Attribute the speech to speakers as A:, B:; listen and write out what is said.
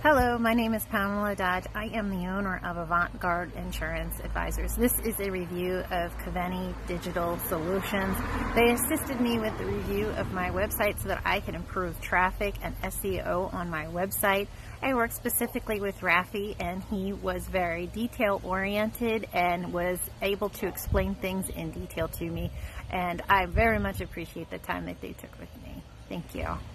A: Hello, my name is Pamela Dodge. I am the owner of Avant-Garde Insurance Advisors. This is a review of Caveni Digital Solutions. They assisted me with the review of my website so that I can improve traffic and SEO on my website. I work specifically with Rafi, and he was very detail-oriented and was able to explain things in detail to me. And I very much appreciate the time that they took with me. Thank you.